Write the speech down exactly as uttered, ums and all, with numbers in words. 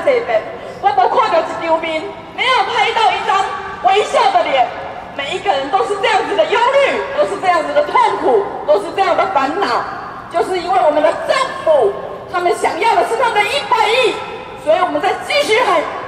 这边，我都看到一张面，没有拍到一张微笑的脸。每一个人都是这样子的忧虑，都是这样子的痛苦，都是这样的烦恼，就是因为我们的政府，他们想要的是他们的一百亿，所以我们在继续喊。